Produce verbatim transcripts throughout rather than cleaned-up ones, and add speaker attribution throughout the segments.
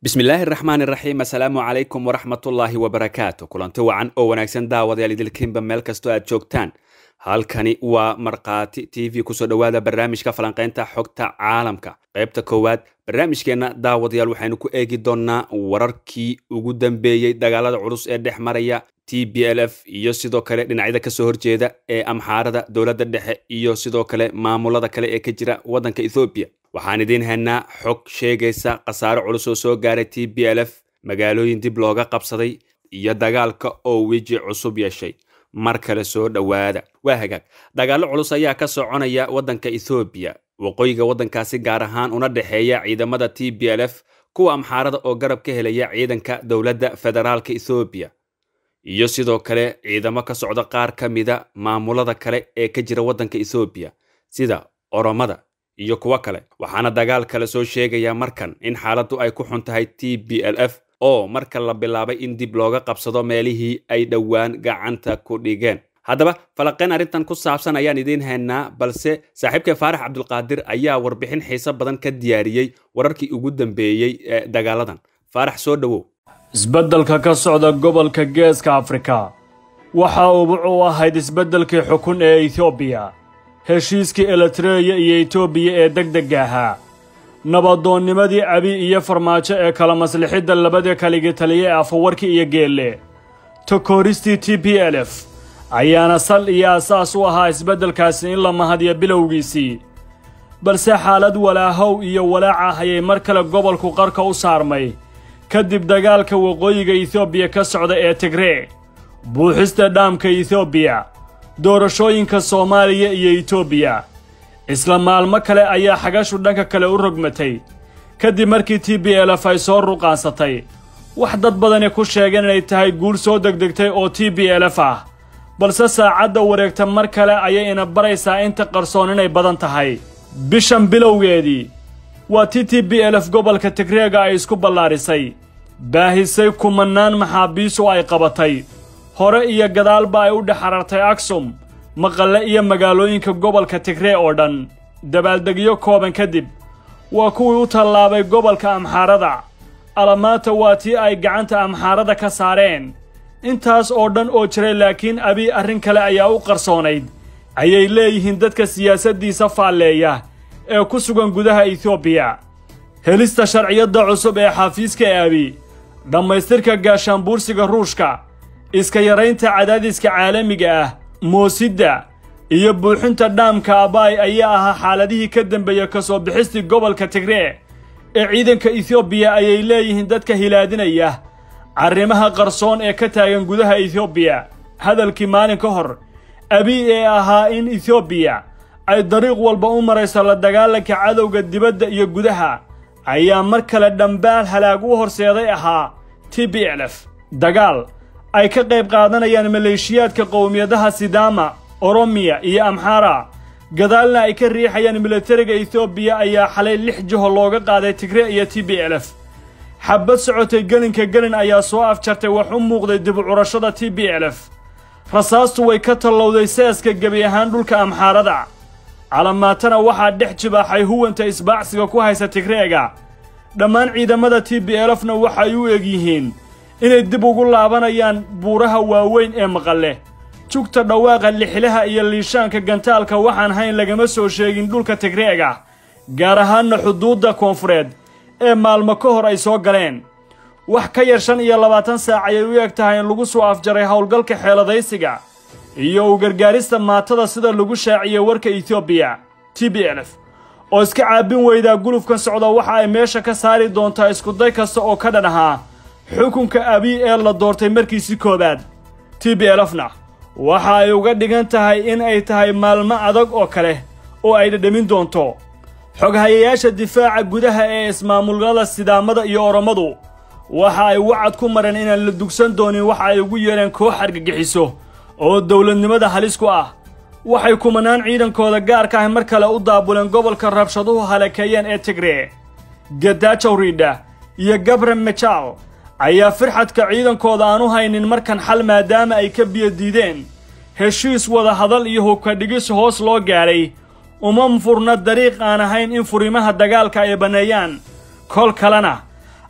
Speaker 1: بسم الله الرحمن الرحيم. السلام عليكم ورحمة الله وبركاته. كلانتي وعن oo wanaagsan daawadayaal idilkiinba meel kasto aad joogtaan. halkani waa marqaati T V kusoo dhawaada barnaamijka falanqaynta xogta caalamka. qaybta koowaad barnaamijkeena daawadayaal waxaynu ku eegi doonaa wararkii ugu dambeeyay dagaalada culus ee dhex maraya T B L F iyo sidoo kale dhinacyada ka soo horjeeda ee amxaarada dawladda dhexe iyo sidoo kale maamulada kale ee ka jira wadanka Ethiopia. waxaan idin haynaa xog sheegaysa qasaaro culus oo soo gaaray T B L F, magaalooyin dib looga qabsaday iyo dagaalka oo wiji cusub yeeshay. mar kale soo dhawaada. waa hagaag dagaalo culus ayaa ka soconaya wadanka Ethiopia, waqooyiga wadankaasi gaar ahaan una dhaxeeya ciidamada T B L F kuwa amxaarada oo garab ka helaya ciidanka dawladda federaalka Ethiopia iyo sidoo kale ciidamo ka socda qaar ka mida maamulada kale ee ka jira wadanka Ethiopia sida Oromada iyo kuwa kale. waxaana dagaal kale soo sheegaya markan in xaaladdu ay ku xun tahay T B L F oo marka la bilaabay in dib looga qabsado meelihii ay dhawaan gacanta ku dhigeen. haddaba falaqeen arrintan ku saabsan ayaan idin haynaa, balse saaxiibka Faarax Cabdulqaadir ayaa warbixin xiiso badan ka diyaariyay wararkii ugu dambeeyay ee dagaaladan. Faarax soo dhawow.
Speaker 2: isbeddelka ka socda gobolka Geeska Afrika waxa uu u ahayd isbeddelkii xukun ee Ethiopia, heshiiskii Eritrea iyo Ethiopia ee degdega ahaa, nabadoonnimadii Abiy iyo Farmaajo ee kala maslixidda labada kaliya taliye Afwerki iyo Geelle, takooristi T B L F ayaana sal iyo asaas u ahaa isbeddelkaasi in la mahadiyo bilowgiisii. balse xaalad walaahow iyo walaaca ayay mar kale gobolku qarka u saarmay kadib dagaalka waqooyiga Ethiopia ka socda ee Tigray, buuxista dhaamka Ethiopia, doorashooyinka Soomaaliya iyo Ethiopia. isla maalmo kale ayaa xagashu dhanka kale u rogmatay kadib markii T B L F ay soo ruqaansatay wax dad badani ku sheegeen inay tahay guul soo degdegtay oo T B L F ah, balse saacadda wareegta mar kale ayay ina baraysaa inta qarsoon inay badan tahay. bishan bilowgeedii waa T B L F gobolka Tigreega ay isku ballaarisay, baahisay kumanaan maxaabiis oo ay qabatay, hore iyo gadaalba ay u dhaxarartay Aksum, maqalle iyo magaalooyinka gobolka Tigray oo dhan. dabaaldegyo kooban kadib waa kuwii u tallaabay gobolka amxaarada. alamaata waa tii ay gacanta amxaarada ka saareen. intaas oo dhan oo jiray, laakiin Abiy arrin kale ayaa u qarsoonayd ayay leeyihiin dadka siyaasaddiisa faalleeya ee ku sugan gudaha Ethiopia. helista sharciyadda cusub ee xafiiska Abiy, dhammaystirka gaashaanbuursiga Ruushka, iska yaraynta cadaadiska caalamiga ah, moosidda iyo buuxinta dhaamka Abay ayaa ahaa xaaladihii ka dambeeyay ka soo bixistii gobolka Tigray ee ciidanka Ethiopia ayay leeyihiin dadka hilaadinaya arrimaha qarsoon ee ka taagan gudaha Ethiopia. hadalkii maalin ka hor Abiy ee ahaa in Ethiopia ay dariiq walba u marayso la dagaalanka cadowga dibadda iyo gudaha ayaa mar kale dhambaal halaag u horseeday ahaa T B L F. dagaal ay ka qayb qaadanayaan maleeshiyaadka qowmiyadaha Sidama, Oromia iyo Amhara, gadaalna ay ka riixayaan militariga Ethiopia ayaa xalay lix jiho looga qaaday Tigray iyo T B L F. xabad socotay galinka galin ayaa soo afjartay wax u muuqday dib u curashada T B L F. rasaastu way ka tallowday seeska gebi ahaan dhulka amxaarada. calamaatana waxaa dhex jibaaxay huwanta isbaacsiga ku haysa Tigrayga. dhammaan ciidamada T B L F-na waxay u eg yihiin inay dib ugu laabanayaan buuraha waaweyn ee maqalle. jugta dhawaaqa lixilaha iyo liishaanka gantaalka waxaan hayn lagama soo sheegin dhulka Tigrayga, gaar ahaanna xuduudda koonfureed ee maalmo ka hor ay soo galeen. wax ka yar shan iyo labaatan saac ayay u eg tahay in lagu soo afjaray howlgalka xeeladaysiga iyo u gargaarista maatada sida lagu shaaciyay warka Ethiopia. T B L F oo iska caabin weydaa gulufkan socda waxa ay meesha ka saari doontaa isku day kasta oo ka dhan ahaa xukunka Abiy ee la doortay markiisii koobaad. T B L F-na waxa ay uga dhigan tahay in ay tahay maalmo adag oo kale oo ay dhadhamin doonto. xoghayayaasha difaaca gudaha ee ismaamulada Sidaamada iyo Oromadu waxa ay wacad ku mareen inaan la dugsan doonin waxa ay ugu yeereen koox argagixiso oo dawladnimada halis ku ah. waxay kumanaan ciidankooda gaarka ah mar kale u daabuleen gobolka rabshaduhu halakeeyeen ee Tigray. Getachew Reda iyo Gabriel Machal ayaa firxadka ciidankooda aan u haynin markan xal maadaama ay ka biyo diideen heshiis wada hadal iyo hubka dhigis hoos loo gaaray. uma furna dariiq aan ahayn in furimaha dagaalka ay baneeyaan. kol kalena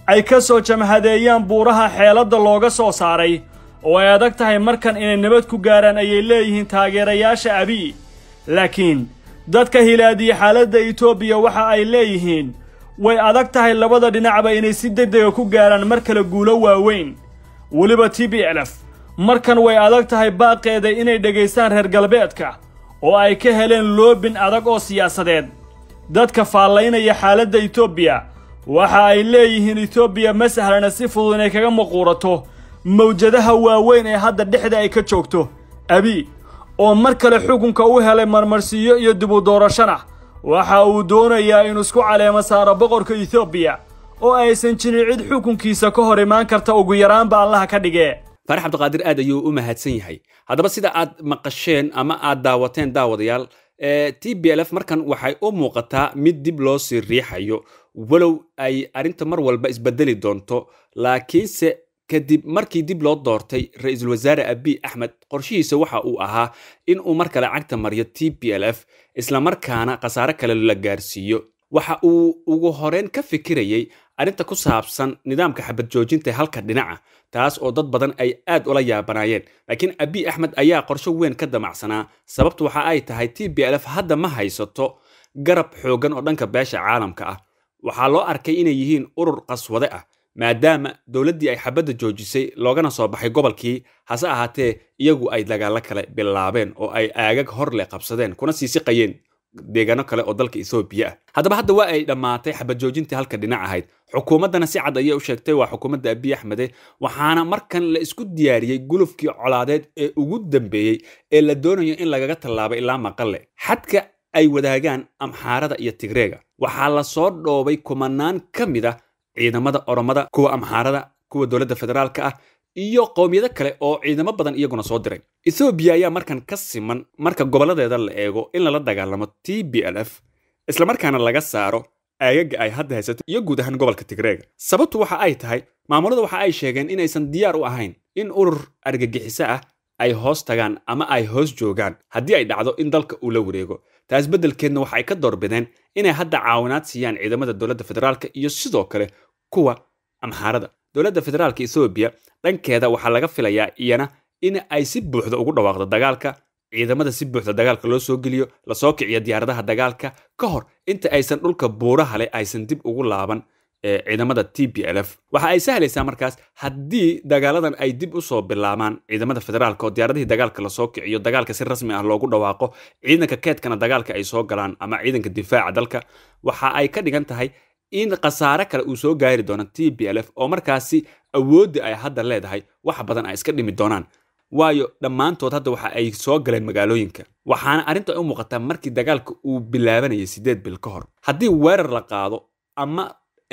Speaker 2: ay ka soo jamhadeeyaan buuraha xeeladda looga soo saaray oo ay adag tahay markan inay nabad ku gaaraan ayay leeyihiin taageerayaasha abiy laakiin dadka hilaadiya xaaladda Itoobiya waxa ay leeyihiin way adag tahay labada dhinacba inay si degdeg ah ku gaaraan mar kale guulo waaweyn waliba T P L F markan way adag tahay baaqeeda inay dhageystaan reer galbeedka oo ay ka heleen loobin adag oo siyaasadeed dadka faalaynaya xaaladda Itoobiya waxa ay leeyihiin Itoobiya ma sahlana si fudud inay kaga muquurato mawjadaha waaweyn ee hadda dhexda ay ka joogto abiy oo mar kale xukunka u helay marmarsiyo iyo dib u doorashana waxa uu doonayaa inuu isku caleemo saaro boqorka Itoobiya oo aysan jirin cid xukunkiisa ka hor imaan karta ugu yaraanba Allah ka dhigee
Speaker 1: Farax Cabdiqaadir aad ayuu u mahadsan yahay haddaba sida aad maqasheen ama aad daawateen daawadayaal ee T P L F markan waxay u muuqataa mid dib loo sii riixayo walow ay arinta mar walba isbedeli doonto laakiinse kadib markii dib loo doortay ra'iisul wasaare Abiy Ahmed qorshihiisa waxa uu ahaa in uu mar kale cagta mariyo T P L F isla markaana qasaare kale la gaarsiiyo waxa uu ugu horeen ka fikirayay arinta ku saabsan nidaamka xabad joojinta halka dhinaca taas oo dad badan ay aad ula yaabanayeen laakiin Abiy Ahmed ayaa qorshe weyn ka damacsanaa sababtu waxa ay tahay T P L F hadda ma haysato garab xoogan oo dhanka beesha caalamka ah waxa loo arkay inay yihiin urur qaswade ah maadaama dawladdii ay xabadda joojisay loogana soo baxay gobolkii hase ahaatee iyagu ay dagaal kale bilaabeen oo ay aagag hor le qabsadeen kuna sii siqayeen deegaano kale oo dalka Itoobiya haddaba hadda waa ay dhamaatay xabad joojintii halka dhinac ahayd xukuumaddana si cad ayay u sheegtay waa xukuumadda Abiy Ahmed waxaana markan la isku diyaariyay gulufkii colaadeed ee ugu dambeeyay ee la doonayo in lagaga tallaabo ilaa Maqale xadka ay wadaagaan Amxaarada iyo Tigreega waxaa la soo dhoobay kumanaan kamid ah ciidamada Oromada kuwa Amxaarada kuwa dawladda federaalka ah iyo qowmiyada kale oo ciidamo badan iyaguna soo diray Itoobiya ayaa markan ka siman marka goboladeeda la eego in la dagaalamo T P L F isla markaana laga saaro ayaga ay hadda haysato iyo guud ahaan gobolka Tigreega sababtu waxa ay tahay maamulada waxa ay sheegeen in aysan diyaar u ahayn in urur argagixiso ah ay hoos tagaan ama ay hoos joogaan haddii ay dhacdo in dalka uu la wareego taas beddelkeedna waxa ay ka doorbideen inay hadda caawinaad siiyaan ciidamada dawladda federaalka iyo sidoo kale kuwa Amxaarada dawladda federaalka Itoobiya dhankeeda waxa laga filayaa iyana in ay si buuxda ugu dhawaaqdo dagaalka ciidamada si buuxda dagaalka loo soo geliyo la soo kiciyo diyaaradaha dagaalka ka hor inta aysan dhulka buuraha leh aysan dib ugu laaban ciidamada T P L F waxa ay sahlaysaa markaas haddii dagaaladan ay dib u soo bilaabaan ciidamada federaalka oo diyaaradihii dagaalka la soo kiciyo dagaalka si rasmi ah loogu dhawaaqo ciidanka keedkana dagaalka ay soo galaan ama ciidanka difaaca dalka waxa ay ka dhigan tahay in qasaare kale uu soo gaari doono T P L F oo markaasi awoodda ay hadda leedahay wax badan ay iska dhimi doonaan waayo dhammaantood hadda waxa ay soo galeen magaalooyinka waxaana arrinta u muuqataa markii dagaalka uu bilaabanayay sideed bil ka hor haddii weerar la qaado ama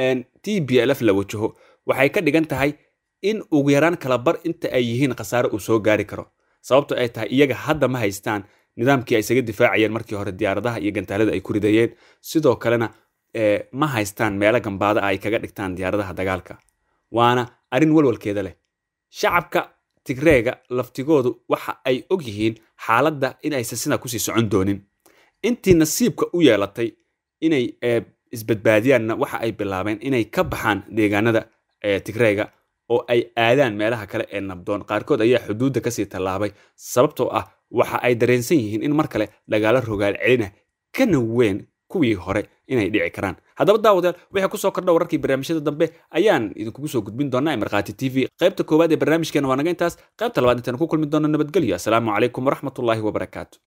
Speaker 1: T P L F la wajaho waxay ka dhigan tahay in ugu yaraan kala bar inta ay yihiin qasaare uu soo gaari karo sababtoo ay tahay iyaga hadda ma haystaan nidaamkii ay isaga difaacayeen markii hore diyaaradaha iyo gantaalada ay ku ridayeen sidoo kalena ma haystaan meelo gambaada ay kaga dhigtaan diyaaradaha dagaalka waana arrin walwalkeeda leh shacabka Tigreega laftigoodu waxa ay og yihiin xaaladda in aysan sida ku sii socon doonin intii nasiibka u yeelatay inay isbadbaadiyaanna waxa ay bilaabeen inay ka baxaan deegaanada Tigreega oo ay aadaan meelaha kale ee nabdoon qaarkood ayaa xuduudda ka sii tallaabay sababtoo ah waxa ay dareensan yihiin in mar kale dagaalo rogaal celina kana weyn kuwii hore inay dhici karaan haddaba daawadayaal waxa ku soo kordha wararkii barnaamijyada dambe ayaan idinku soo gudbin doonaa Marqaati T V qaybta koowaad ee barnaamijkeena waa naga intaas qaybta labaad intaan ku kulmi doono nabadgelyo assalaamu calaykum waraxmatullaahi wabarakaatuh